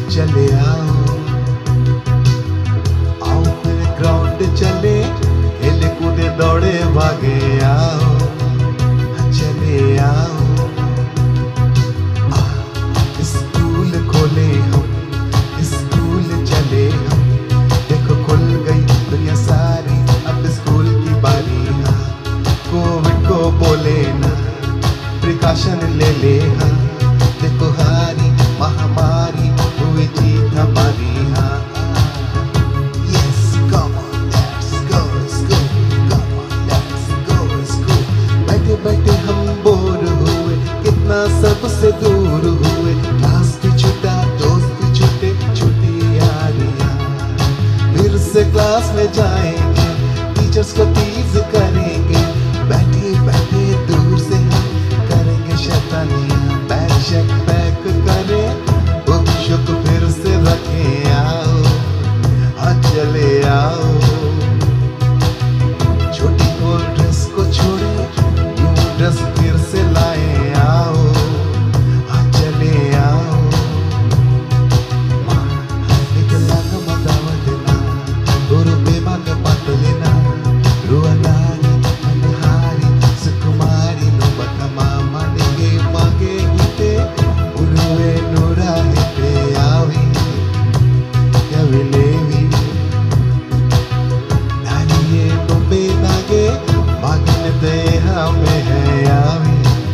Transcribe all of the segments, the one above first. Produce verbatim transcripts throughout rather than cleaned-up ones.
चले आओ आओ फिर ग्राउंड चले, खेले कूदे दौड़े भागे आओ चले आओ। स्कूल खोले हम, स्कूल चले हम, देखो खुल गई दुनिया सारी, अब स्कूल की बारी। हाँ कोविड को बोले ना, प्रिकॉशन ले ले। हाँ देखो हारी महामारी, हुई जीत हमारी। हाँ yes come on let's go school, come on let's go school। बैठे बैठे हम बोर हुए, कितना सबसे दूर हुए, क्लास भी छूटा दोस्त भी छूटे, छुट्टी यारियां। फिर से क्लास में जाएंगे, टीचर्स को टीज करेंगे, बैठे बैठे दूर से हम करेंगे शैतानियां। बैग शैक पैक करें, बुक शुक फिर से रखें, आओ हाँ चले आओ। छोटी ओल्ड ड्रेस को छोड़े, न्यू ड्रेस फिर से लाए, आओ हाँ चले आओ। निकलांग मदावतना, गुरु बेमाग पातलेना, रुअनारी मनहारी सुकुमारी नो बतमामा निगे मागे हिते, उरुवे नूरा हिते आवी यविलेवी। नारिये नुबे नागे मागिन दे हमें है आवी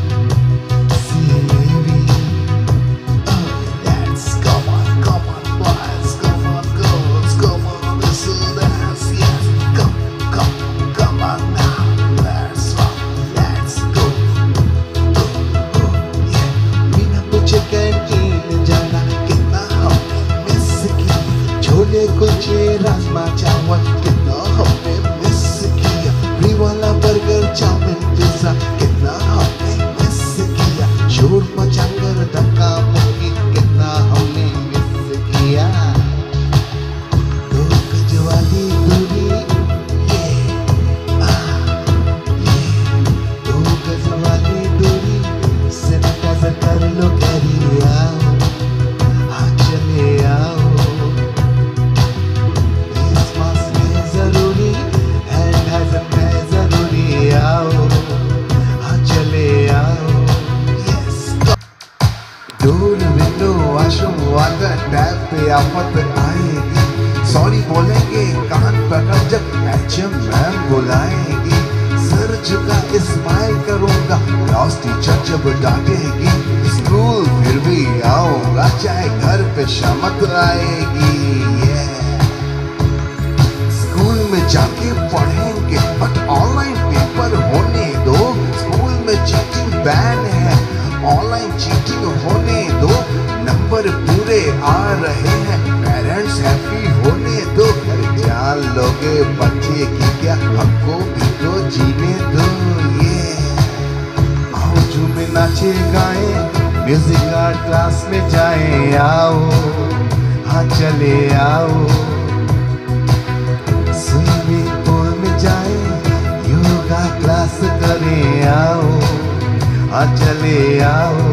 सीवी। Oh let's come on, come on boys, come on girls, come on listen dance, yes come, come, come on now, let's rock, let's go, go, go, yeah। बिना पूछे कैंटीन जाना, कितना हमने मिस किया, छोले कुलचे राजमा चावल, कितना हमने मिस किया, फ्री वाला बर्गर चाउमीन पिज्जा, कितना हमने मिस किया, शोर मचाकर धक्का मुक्की, कितना हमने मिस किया। दो गज वाली दूरी, ये आ ये दो गज वाली दूरी, सैनिटाइजर कर लो कैरी, आओ हाँ चले आओ। फेस मास्क है जरूरी, हैंड है जरूरी, आओ हाँ चले आओ। यस दूर विंडो वॉशरूम वाटर टैप पे आफत आएगी, सॉरी बोलेंगे कान पकड़ जब एचएम मैम बुलाएगी, सर झुका स्माइल करूंगा क्लास टीचर जब डांटेगी, स्कूल फिर भी आऊंगा चाहे घर पे शामत आएगी। yeah। स्कूल में जाके पढ़ेंगे बट ऑनलाइन पेपर होने दो, स्कूल में चीटिंग बैन है, ऑनलाइन चीटिंग होने दो, नंबर पूरे आ रहे हैं, पेरेंट्स हैप्पी होने दो। अरे जान लोगे बच्चे की क्या, हमको भी तो जीने दो। ये आओ झूमे नाचे गाए, म्यूजिक आर्ट क्लास में जाए, आओ हाँ चले आओ। स्विमिंग पूल में जाए, योगा क्लास करें, आओ हाँ चले आओ।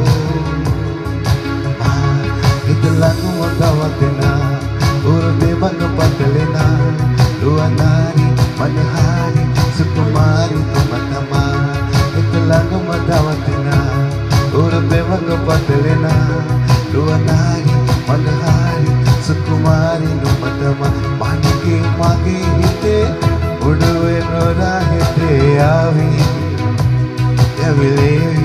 इतलांग मदावतना, उरुदे मग पतलेना, रुअनारी मनहारी सुकुमारी तुमतमा। इतलांग मदावतना, उरुदे मग पतलेना, रुअनारी मनहारी सुकुमारी तुमतमा। मागे के मागे हिते, उड़वे नोरा हिते आवी यविलेवी।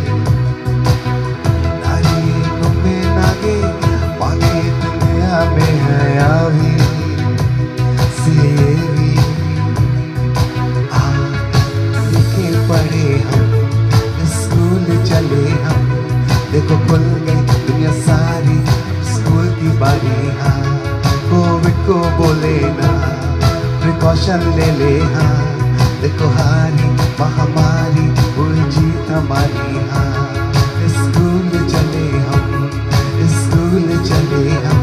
नारी नुम्बे नागे मागे दुनिया में है आवी सीवी। आ लिखे पढ़े हम, स्कूल चले हम, देखो खुल गई दुनिया सारी, स्कूल की बारी। हाँ कोविड को बोले ना, प्रिकॉशन ले ले। हाँ देखो हारी महामारी, हुई जीत हमारी। हाँ स्कूल चले हम, स्कूल चले हम।